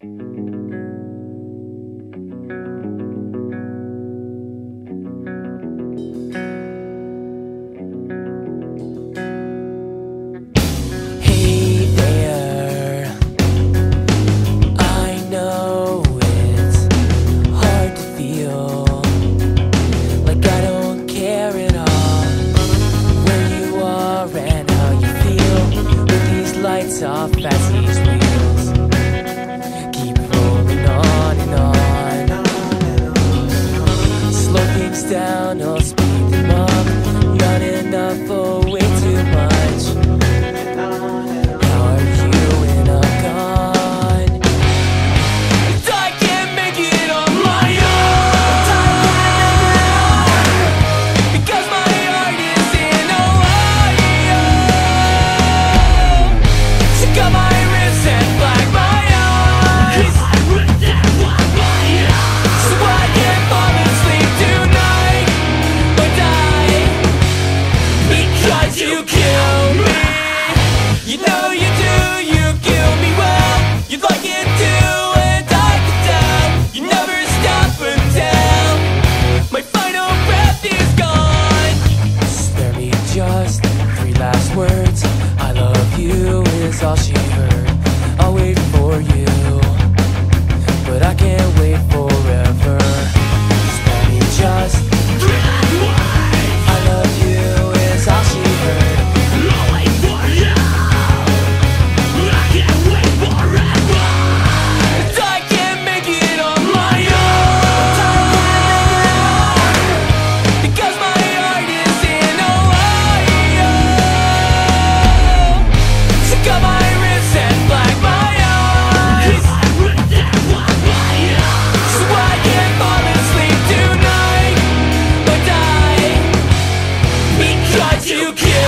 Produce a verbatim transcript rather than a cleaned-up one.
Off as these wheels keep rolling on and on. Slow things down, I'll speed them up. Not enough, oh way too much. How are you when I'm gone? I can't make it on my own, because my heart is in Ohio. Got my wrists and black my eyes, so I can't fall asleep tonight or die, because you kill me. You know you do, you kill me well. You'd like it too, and I can tell. You never stop until my final breath is gone. Spare me just three last words. I love you is all she heard. I'll wait for you, but I can't wait forever. Spare me just three last words. I love you is all she heard. I'll wait for you, but I can't wait forever. I can't make it on my own, because my heart is in Ohio. Got my wrists and black my eyes, so I can't fall asleep tonight or die, because you killed